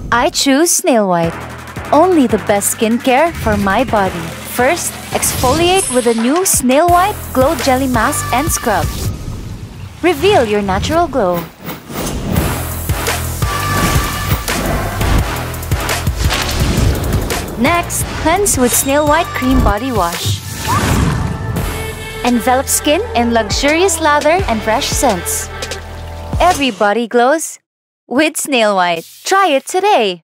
I choose Snail White. Only the best skincare for my body. First, exfoliate with a new Snail White Glow Jelly Mask and Scrub. Reveal your natural glow. Next, cleanse with Snail White Cream Body Wash. Envelop skin in luxurious lather and fresh scents. Every body glows with Snail White. Try it today!